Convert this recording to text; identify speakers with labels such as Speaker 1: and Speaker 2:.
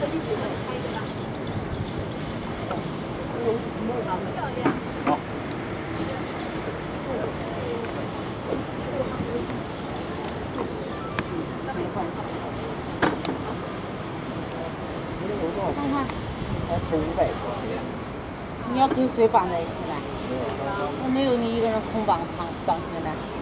Speaker 1: 好。
Speaker 2: 看看，
Speaker 1: 才投500多。
Speaker 2: 你要跟谁绑在一起呢？我没有你一个人空绑进来。